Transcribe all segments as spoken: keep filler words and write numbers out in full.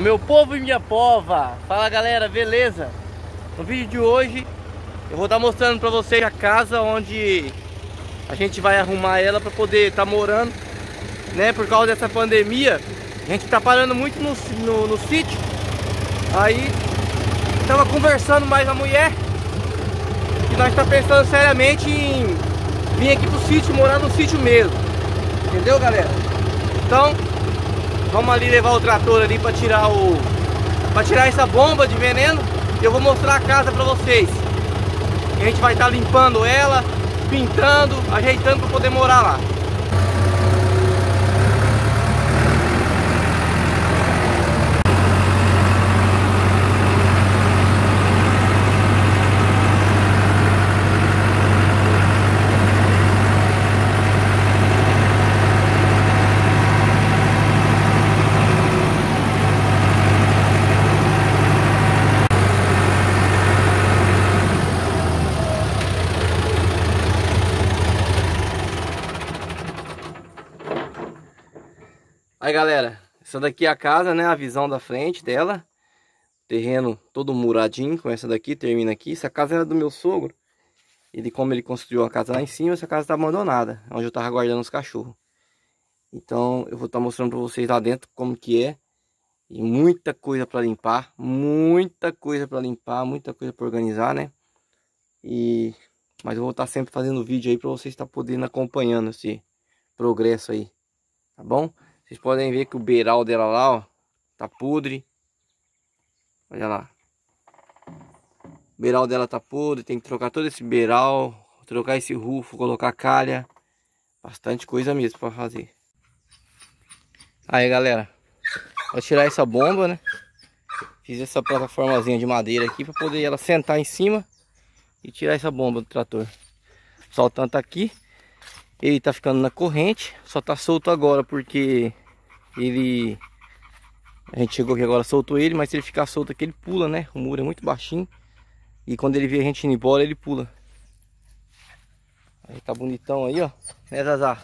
Meu povo e minha pova, fala galera, beleza? No vídeo de hoje eu vou estar mostrando pra vocês a casa onde a gente vai arrumar ela pra poder estar morando, né? Por causa dessa pandemia, a gente tá parando muito no, no, no sítio. Aí tava conversando mais a mulher que nós tá pensando seriamente em vir aqui pro sítio, morar no sítio mesmo, entendeu, galera? Então vamos ali levar o trator ali para tirar o para tirar essa bomba de veneno. E eu vou mostrar a casa para vocês. A gente vai estar limpando ela, pintando, ajeitando para poder morar lá. Aí galera, essa daqui é a casa, né? A visão da frente dela. Terreno todo muradinho, com essa daqui, termina aqui. Essa casa era do meu sogro. Ele, como ele construiu a casa lá em cima, essa casa está abandonada, onde eu tava guardando os cachorros. Então eu vou estar tá mostrando para vocês lá dentro como que é. E muita coisa para limpar, muita coisa para limpar, muita coisa para organizar, né? E mas eu vou estar tá sempre fazendo vídeo aí para vocês estar tá podendo acompanhando esse progresso aí, tá bom? Vocês podem ver que o beiral dela lá, ó, tá podre. Olha lá. O beiral dela tá podre, tem que trocar todo esse beiral, trocar esse rufo, colocar calha. Bastante coisa mesmo para fazer. Aí, galera, vou tirar essa bomba, né? Fiz essa plataformazinha de madeira aqui para poder ela sentar em cima e tirar essa bomba do trator. Soltando tá aqui. Ele tá ficando na corrente, só tá solto agora porque ele... A gente chegou aqui agora, soltou ele, mas se ele ficar solto aqui ele pula, né? O muro é muito baixinho e quando ele vê a gente indo embora ele pula. Aí tá bonitão aí, ó, né, Zazá?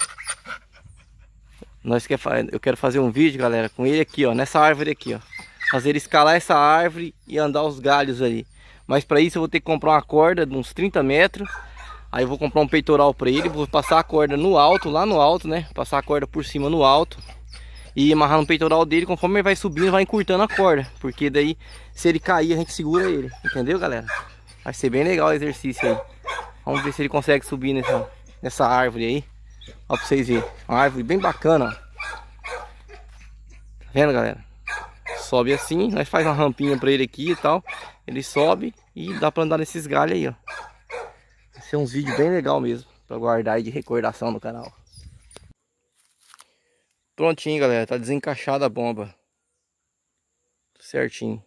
Nós quer, eu quero fazer um vídeo, galera, com ele aqui, ó, nessa árvore aqui, ó. Fazer ele escalar essa árvore e andar os galhos ali. Mas para isso eu vou ter que comprar uma corda de uns trinta metros. Aí eu vou comprar um peitoral para ele, vou passar a corda no alto, lá no alto, né? Passar a corda por cima no alto e amarrar no peitoral dele. Conforme ele vai subindo, vai encurtando a corda, porque daí se ele cair a gente segura ele, entendeu, galera? Vai ser bem legal o exercício aí. Vamos ver se ele consegue subir nessa, nessa árvore aí. Ó, pra vocês verem, uma árvore bem bacana, ó. Tá vendo, galera? Sobe assim, nós faz uma rampinha para ele aqui e tal. Ele sobe e dá para andar nesses galhos aí, ó. Ser uns vídeos bem legal mesmo para guardar aí de recordação no canal. Prontinho, galera, tá desencaixada a bomba certinho.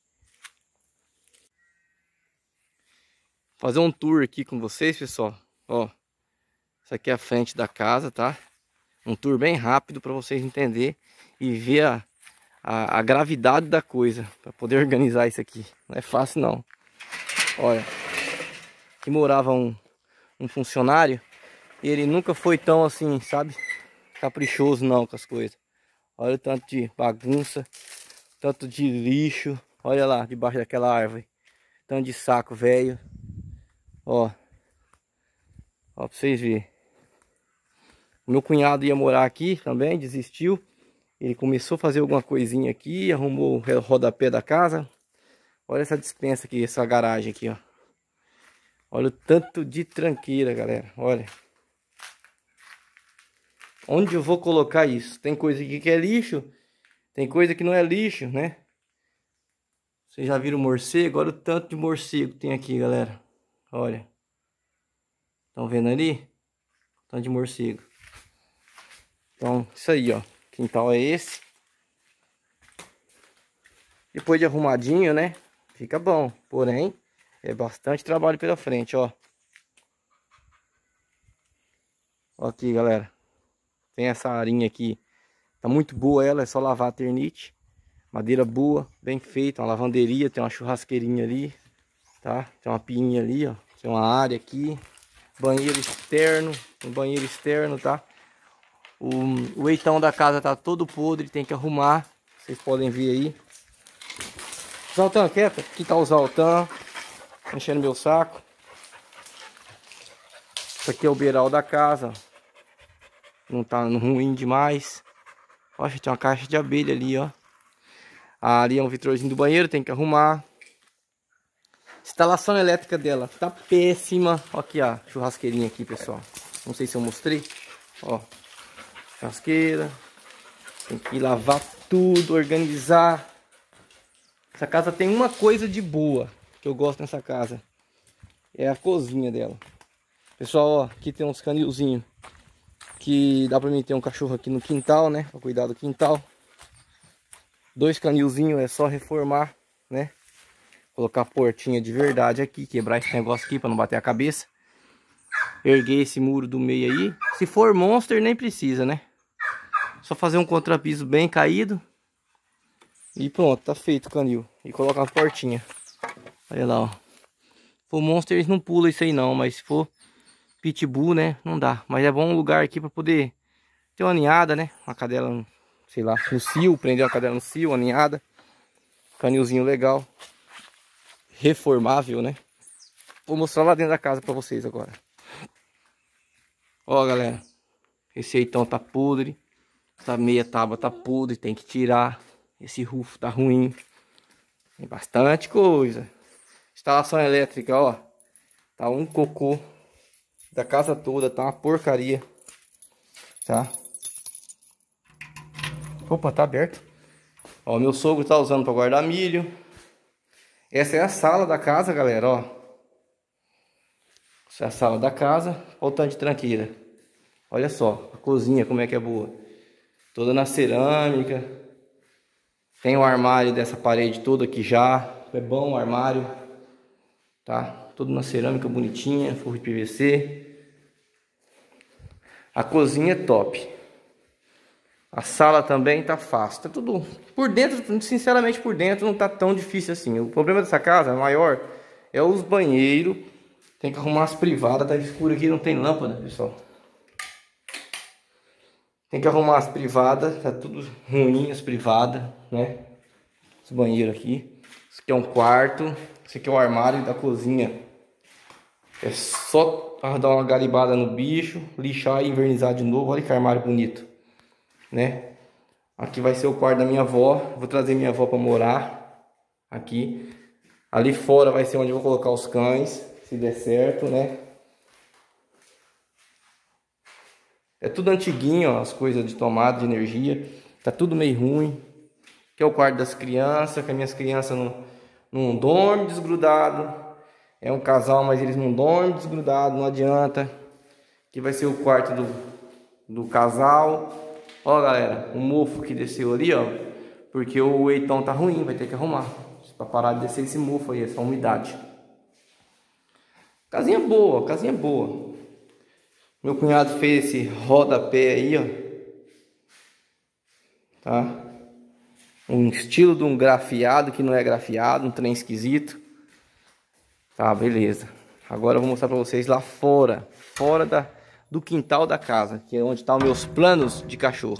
Fazer um tour aqui com vocês, pessoal. Ó, essa aqui é a frente da casa, tá? Um tour bem rápido para vocês entenderem e ver a, a, a gravidade da coisa para poder organizar isso aqui. Não é fácil não. Olha, que morava um, um funcionário, e ele nunca foi tão assim, sabe, caprichoso não com as coisas. Olha o tanto de bagunça, tanto de lixo, olha lá debaixo daquela árvore, tanto de saco velho, ó, ó pra vocês verem. O meu cunhado ia morar aqui também, desistiu, ele começou a fazer alguma coisinha aqui, arrumou o rodapé da casa. Olha essa despensa aqui, essa garagem aqui, ó. Olha o tanto de tranqueira, galera. Olha. Onde eu vou colocar isso? Tem coisa aqui que é lixo. Tem coisa que não é lixo, né? Vocês já viram morcego? Olha o tanto de morcego que tem aqui, galera. Olha. Estão vendo ali? O tanto de morcego. Então, isso aí, ó. Quintal é esse. Depois de arrumadinho, né? Fica bom. Porém... é bastante trabalho pela frente, ó. Ó aqui, galera. Tem essa arinha aqui. Tá muito boa ela, é só lavar a ternite. Madeira boa, bem feita. Uma lavanderia, tem uma churrasqueirinha ali. Tá? Tem uma piinha ali, ó. Tem uma área aqui. Banheiro externo. Um banheiro externo, tá? O, o eitão da casa tá todo podre, tem que arrumar. Vocês podem ver aí. Zaltan, quieto. Aqui tá o Zaltan. Enchendo meu saco. Isso aqui é o beiral da casa. Não tá ruim demais. Poxa, tem uma caixa de abelha ali, ó. Ali é um vitrôzinho do banheiro, tem que arrumar. Instalação elétrica dela tá péssima. Ó aqui, ó, churrasqueirinha aqui, pessoal. Não sei se eu mostrei. Ó, churrasqueira. Tem que lavar tudo, organizar. Essa casa tem uma coisa de boa que eu gosto nessa casa. É a cozinha dela. Pessoal, ó, aqui tem uns canilzinhos. Que dá pra mim ter um cachorro aqui no quintal, né? Pra cuidar do quintal. Dois canilzinhos, é só reformar, né? Colocar a portinha de verdade aqui. Quebrar esse negócio aqui pra não bater a cabeça. Erguer esse muro do meio aí. Se for monster, nem precisa, né? Só fazer um contrapiso bem caído. E pronto, tá feito o canil. E colocar uma portinha. Olha lá, ó. Se for monster, eles não pulam isso aí não. Mas se for pitbull, né? Não dá. Mas é bom um lugar aqui pra poder ter uma ninhada, né? Uma cadela, sei lá, no cio. Prender uma cadela no cio, uma ninhada. Canilzinho legal. Reformável, né? Vou mostrar lá dentro da casa pra vocês agora. Ó, galera. Esse eitão tá podre. Essa meia tábua tá podre. Tem que tirar. Esse rufo tá ruim. Tem bastante coisa. Instalação elétrica, ó. Tá um cocô. Da casa toda. Tá uma porcaria. Tá? Opa, tá aberto. Ó, meu sogro tá usando pra guardar milho. Essa é a sala da casa, galera, ó. Essa é a sala da casa. Olha o tanto de tranqueira. Olha só, a cozinha como é que é boa. Toda na cerâmica. Tem o armário dessa parede toda aqui já. É bom o armário. Tá? Tudo na cerâmica bonitinha, forro de P V C. A cozinha é top. A sala também tá fácil. Tá tudo por dentro, sinceramente por dentro não tá tão difícil assim. O problema dessa casa maior é os banheiros. Tem que arrumar as privadas. Tá escuro aqui, não tem lâmpada, pessoal. Tem que arrumar as privadas. Tá tudo ruim as privadas, né? Esse banheiro aqui. Esse aqui é um quarto. Esse aqui é o armário da cozinha. É só dar uma garibada no bicho, lixar e invernizar de novo. Olha que armário bonito, né? Aqui vai ser o quarto da minha avó. Vou trazer minha avó para morar aqui. Ali fora vai ser onde eu vou colocar os cães, se der certo, né? É tudo antiguinho, ó, as coisas de tomada de energia. Tá tudo meio ruim. Aqui é o quarto das crianças, que as minhas crianças não, não dormem desgrudado. É um casal, mas eles não dormem desgrudado, não adianta. Aqui vai ser o quarto do, do casal. Ó, galera, o mofo que desceu ali, ó. Porque o eitão tá ruim, vai ter que arrumar. Pra parar de descer esse mofo aí, essa umidade. Casinha boa, casinha boa. Meu cunhado fez esse rodapé aí, ó. Tá? Um estilo de um grafiado que não é grafiado, um trem esquisito. Tá, beleza. Agora eu vou mostrar pra vocês lá fora. Fora da, do quintal da casa. Que é onde estão meus planos de cachorro.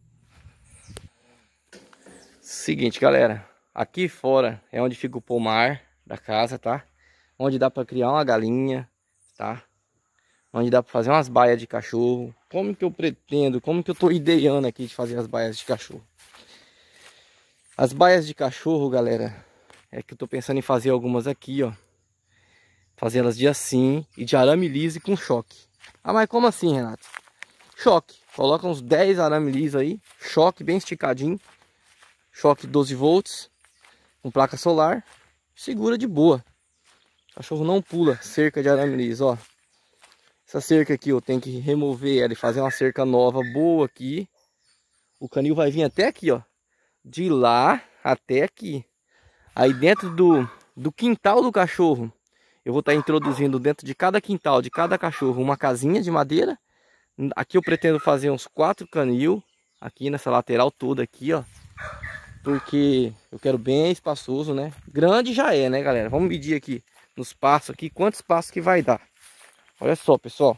Seguinte, galera. Aqui fora é onde fica o pomar da casa, tá? Onde dá pra criar uma galinha, tá? Onde dá pra fazer umas baias de cachorro. Como que eu pretendo, como que eu tô ideando aqui de fazer as baias de cachorro? As baias de cachorro, galera, é que eu tô pensando em fazer algumas aqui, ó. Fazer elas de assim e de arame liso e com choque. Ah, mas como assim, Renato? Choque. Coloca uns dez arame liso aí. Choque bem esticadinho. Choque doze volts. Com placa solar. Segura de boa. O cachorro não pula. Cerca de arame liso, ó. Essa cerca aqui eu tenho que remover ela e fazer uma cerca nova boa aqui. O canil vai vir até aqui, ó. De lá até aqui. Aí dentro do, do quintal do cachorro, eu vou estar introduzindo dentro de cada quintal, de cada cachorro, uma casinha de madeira. Aqui eu pretendo fazer uns quatro canil. Aqui nessa lateral toda aqui, ó. Porque eu quero bem espaçoso, né? Grande já é, né, galera? Vamos medir aqui nos passos aqui, quantos passos que vai dar. Olha só, pessoal.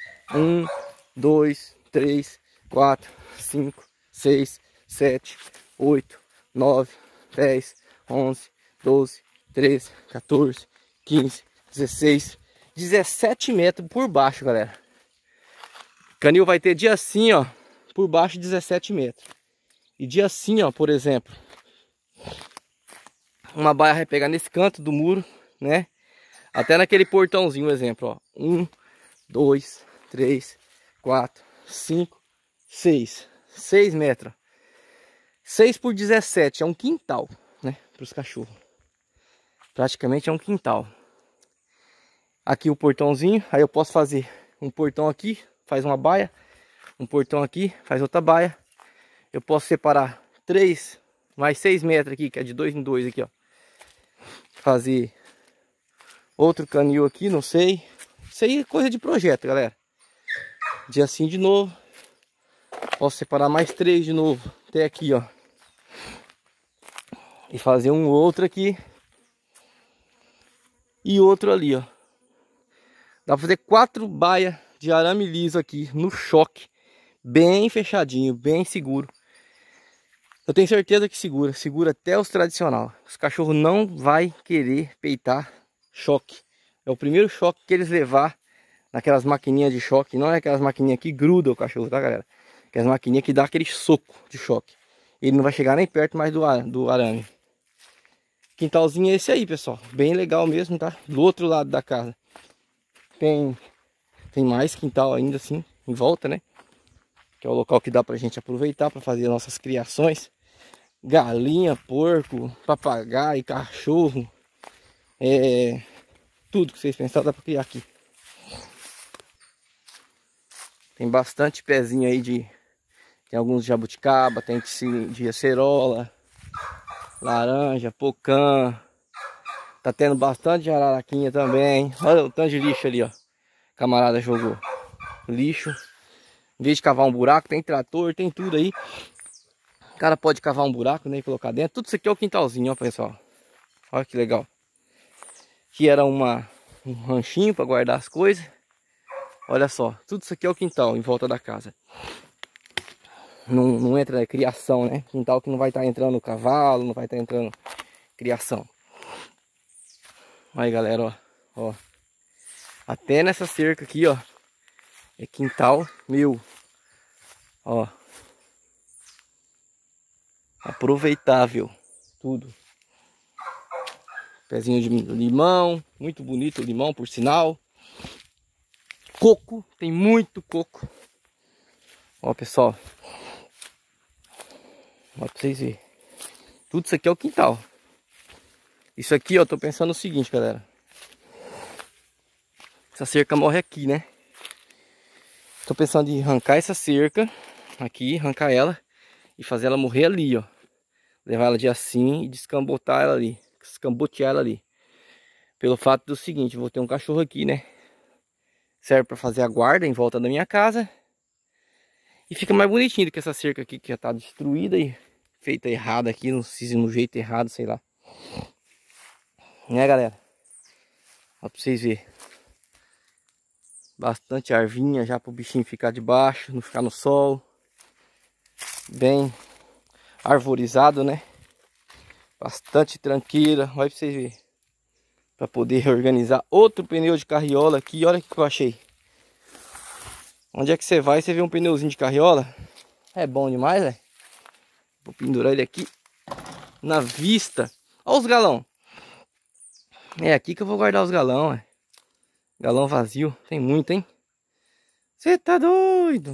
Um, dois, três, quatro, cinco, seis, sete, oito, nove, dez, onze, doze, treze, quatorze, quinze, dezesseis, dezessete metros por baixo, galera. O canil vai ter dia assim, ó, por baixo dezessete metros. E dia assim, ó, por exemplo, uma baia vai pegar nesse canto do muro, né? Até naquele portãozinho, um exemplo, ó. Um, dois, três, quatro, cinco, seis. seis metros. seis por dezessete, é um quintal, né? Para os cachorros. Praticamente é um quintal. Aqui o portãozinho, aí eu posso fazer um portão aqui, faz uma baia. Um portão aqui, faz outra baia. Eu posso separar três, mais seis metros aqui, que é de dois em dois aqui, ó. Fazer outro canil aqui, não sei. Isso aí é coisa de projeto, galera. De assim de novo. Posso separar mais três de novo, até aqui, ó. E fazer um outro aqui. E outro ali, ó. Dá pra fazer quatro baias de arame liso aqui, no choque. Bem fechadinho, bem seguro. Eu tenho certeza que segura. Segura até os tradicional. Os cachorros não vai querer peitar choque. É o primeiro choque que eles levar naquelas maquininhas de choque. Não é aquelas maquininhas que grudam o cachorro, tá, galera? Aquelas maquininhas que dá aquele soco de choque. Ele não vai chegar nem perto mais do, do arame. Quintalzinho é esse aí, pessoal. Bem legal mesmo, tá? Do outro lado da casa. Tem, tem mais quintal ainda assim, em volta, né? Que é o local que dá pra gente aproveitar para fazer nossas criações. Galinha, porco, papagaio, cachorro. É... Tudo que vocês pensarem dá pra criar aqui. Tem bastante pezinho aí de... Tem alguns de jabuticaba, tem de acerola, laranja, pocã. Tá tendo bastante de araraquinha também. Olha o tanto de lixo ali, ó. Camarada jogou lixo. Em vez de cavar um buraco, tem trator, tem tudo aí. O cara pode cavar um buraco, né, e colocar dentro. Tudo isso aqui é o quintalzinho, ó, pessoal. Olha que legal. Aqui era uma, um ranchinho para guardar as coisas. Olha só, tudo isso aqui é o quintal em volta da casa. Não, não entra criação, né? Quintal que não vai estar tá entrando cavalo, não vai estar tá entrando criação. Aí, galera, ó, ó. Até nessa cerca aqui, ó, é quintal meu. Ó. Aproveitável. Tudo. Pezinho de limão. Muito bonito o limão, por sinal. Coco. Tem muito coco. Ó, pessoal. Ó, pra vocês verem. Tudo isso aqui é o quintal. Isso aqui, ó, tô pensando o seguinte, galera. Essa cerca morre aqui, né? Tô pensando em arrancar essa cerca aqui, arrancar ela e fazer ela morrer ali, ó. Levar ela de assim e descambotar ela ali. Descambotear ela ali. Pelo fato do seguinte, vou ter um cachorro aqui, né? Serve para fazer a guarda em volta da minha casa. E fica mais bonitinho do que essa cerca aqui que já tá destruída e feita errada aqui, não sei se no jeito errado, sei lá. Né, galera? Ó, pra vocês verem. Bastante arvinha já pro bichinho ficar debaixo, não ficar no sol. Bem arvorizado, né? Bastante tranqueira. Olha pra vocês verem. Pra poder organizar outro pneu de carriola aqui. Olha o que eu achei. Onde é que você vai, você vê um pneuzinho de carriola. É bom demais, velho. Vou pendurar ele aqui na vista. Olha os galão. É aqui que eu vou guardar os galão, velho. Galão vazio. Tem muito, hein? Você tá doido?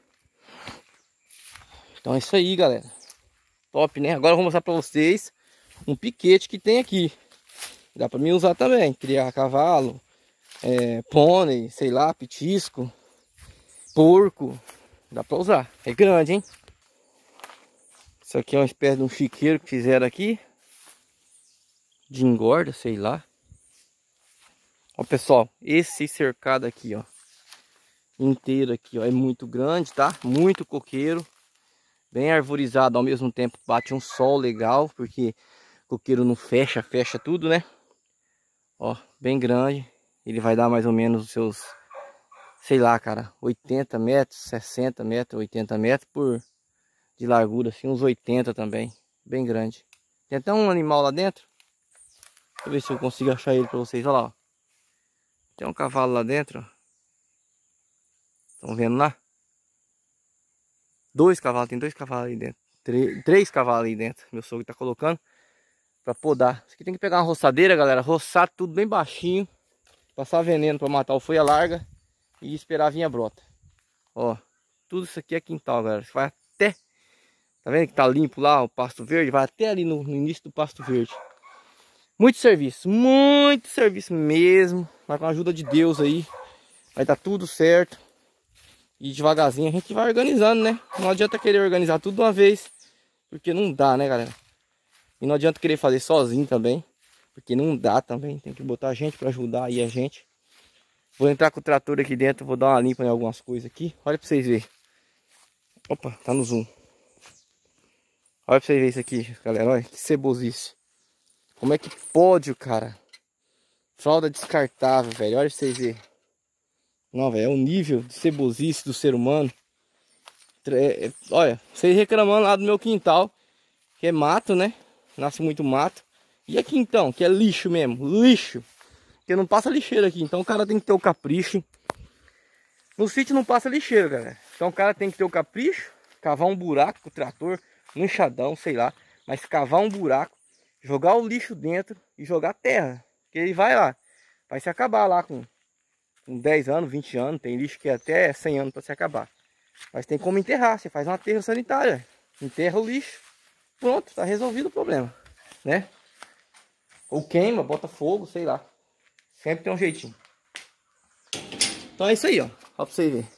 Então é isso aí, galera. Top, né? Agora eu vou mostrar pra vocês um piquete que tem aqui. Dá pra mim usar também. Criar cavalo, é, pônei, sei lá, petisco, porco. Dá pra usar. É grande, hein? Isso aqui é uma espécie de um chiqueiro que fizeram aqui. De engorda, sei lá. Ó, pessoal, esse cercado aqui, ó, inteiro aqui, ó, é muito grande, tá? Muito coqueiro. Bem arvorizado, ao mesmo tempo bate um sol legal, porque coqueiro não fecha, fecha tudo, né? Ó, bem grande. Ele vai dar mais ou menos os seus, sei lá, cara, oitenta metros, sessenta metros, oitenta metros por de largura, assim, uns oitenta também, bem grande. Tem até um animal lá dentro. Deixa eu ver se eu consigo achar ele pra vocês, olha lá, ó. Tem um cavalo lá dentro, ó. Estão vendo lá? Dois cavalos, tem dois cavalos aí dentro. Três, três cavalos aí dentro. Meu sogro tá colocando pra podar. Isso aqui tem que pegar uma roçadeira, galera. Roçar tudo bem baixinho. Passar veneno pra matar o folha larga. E esperar vir a brota. Ó, tudo isso aqui é quintal, galera. Vai até... Tá vendo que tá limpo lá o pasto verde? Vai até ali no, no início do pasto verde. Muito serviço, muito serviço mesmo. Mas com a ajuda de Deus aí, vai dar tudo certo. E devagarzinho a gente vai organizando, né? Não adianta querer organizar tudo de uma vez, porque não dá, né, galera? E não adianta querer fazer sozinho também, porque não dá também. Tem que botar gente para ajudar aí a gente. Vou entrar com o trator aqui dentro, vou dar uma limpa em algumas coisas aqui. Olha para vocês verem. Opa, tá no zoom. Olha para vocês verem isso aqui, galera. Olha que cebosice. Como é que pode, cara? Fralda descartável, velho. Olha pra vocês verem. Não, velho, é o nível de cebosice do ser humano. É, olha, vocês reclamando lá do meu quintal, que é mato, né? Nasce muito mato. E aqui então, que é lixo mesmo, lixo. Porque não passa lixeira aqui, então o cara tem que ter o capricho. No sítio não passa lixeira, galera. Então o cara tem que ter o capricho, cavar um buraco com o trator, um enxadão, sei lá. Mas cavar um buraco, jogar o lixo dentro e jogar terra. Porque ele vai lá, vai se acabar lá com... com dez anos, vinte anos, tem lixo que é até cem anos para se acabar. Mas tem como enterrar, você faz uma aterro sanitária, enterra o lixo, pronto, tá resolvido o problema, né? Ou queima, bota fogo, sei lá. Sempre tem um jeitinho. Então é isso aí, ó, ó pra você ver.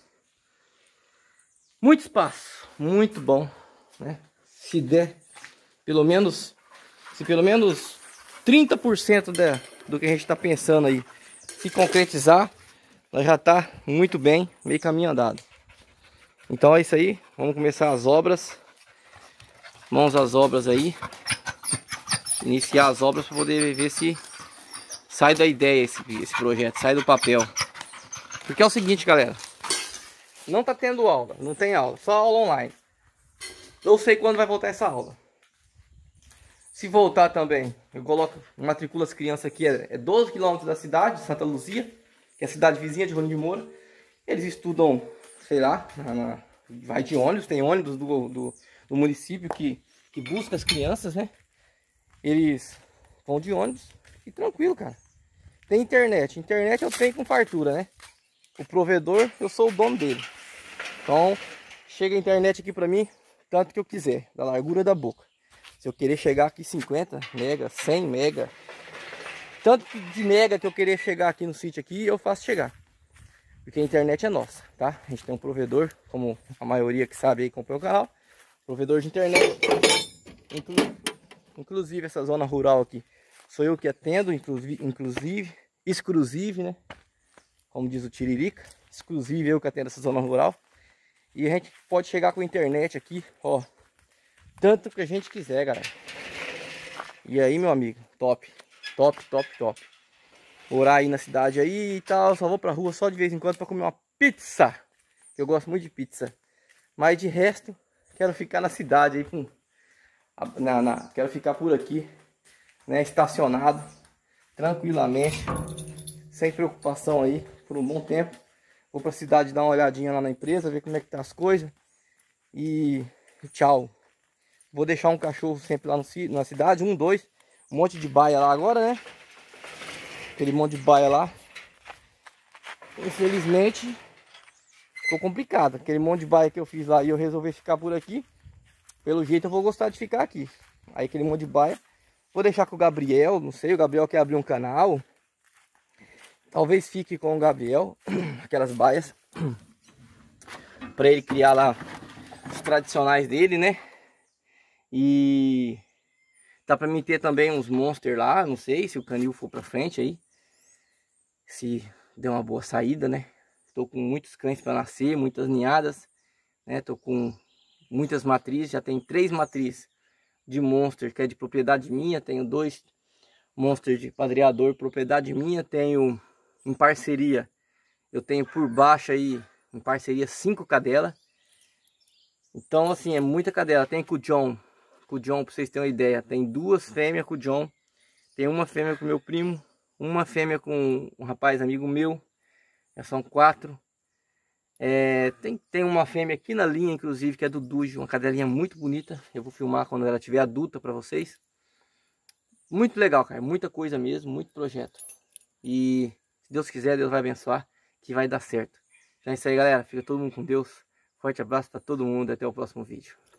Muito espaço, muito bom, né? Se der, pelo menos, se pelo menos trinta por cento da, do que a gente tá pensando aí se concretizar, ela já está muito bem, meio caminho andado. Então é isso aí, vamos começar as obras. Mãos às obras aí. Iniciar as obras para poder ver se sai da ideia esse, esse projeto, sai do papel. Porque é o seguinte, galera. Não tá tendo aula, não tem aula, só aula online. Eu sei quando vai voltar essa aula. Se voltar também, eu coloco, matricula as crianças aqui, é doze quilômetros da cidade, Santa Luzia, que é a cidade vizinha de Rolim de Moura. Eles estudam, sei lá, na, na, vai de ônibus, tem ônibus do, do, do município que, que busca as crianças, né? Eles vão de ônibus e tranquilo, cara. Tem internet, internet eu tenho com fartura, né? O provedor, eu sou o dono dele. Então, chega a internet aqui pra mim, tanto que eu quiser, da largura da boca. Se eu querer chegar aqui cinquenta mega, cem mega, tanto de mega que eu querer chegar aqui no sítio aqui, eu faço chegar. Porque a internet é nossa, tá? A gente tem um provedor, como a maioria que sabe aí comprou o canal. Provedor de internet. Inclu inclusive essa zona rural aqui, sou eu que atendo, inclusive, inclusive, exclusive, né? Como diz o Tiririca, exclusive eu que atendo essa zona rural. E a gente pode chegar com a internet aqui, ó, tanto que a gente quiser, galera. E aí, meu amigo, top, top, top, top. Morar aí na cidade aí e tal, só vou pra rua só de vez em quando pra comer uma pizza. Eu gosto muito de pizza. Mas de resto, quero ficar na cidade aí com... Na, na, quero ficar por aqui, né, estacionado, tranquilamente, sem preocupação aí, por um bom tempo. Vou pra cidade dar uma olhadinha lá na empresa, ver como é que tá as coisas. E tchau. Vou deixar um cachorro sempre lá no, na cidade, um, dois, um monte de baia lá agora, né? Aquele monte de baia lá. Infelizmente, ficou complicado. Aquele monte de baia que eu fiz lá e eu resolvi ficar por aqui. Pelo jeito eu vou gostar de ficar aqui. Aí aquele monte de baia. Vou deixar com o Gabriel, não sei, o Gabriel quer abrir um canal. Talvez fique com o Gabriel, aquelas baias. Para ele criar lá os tradicionais dele, né? E dá pra mim ter também uns monsters lá, não sei se o canil for pra frente aí. Se der uma boa saída, né? Tô com muitos cães para nascer, muitas ninhadas, né? Tô com muitas matrizes, já tem três matrizes de monster que é de propriedade minha. Tenho dois monsters de padreador, propriedade minha. Tenho em parceria, eu tenho por baixo aí, em parceria, cinco cadelas. Então, assim, é muita cadela. Tem com o John, com o John, pra vocês terem uma ideia. Tem duas fêmeas com o John. Tem uma fêmea com o meu primo. Uma fêmea com um rapaz amigo meu. Já são quatro. É, tem, tem uma fêmea aqui na linha, inclusive, que é do Dujo. Uma cadelinha muito bonita. Eu vou filmar quando ela estiver adulta pra vocês. Muito legal, cara. Muita coisa mesmo, muito projeto. E se Deus quiser, Deus vai abençoar, que vai dar certo. Então é isso aí, galera. Fica todo mundo com Deus. Forte abraço para todo mundo. Até o próximo vídeo.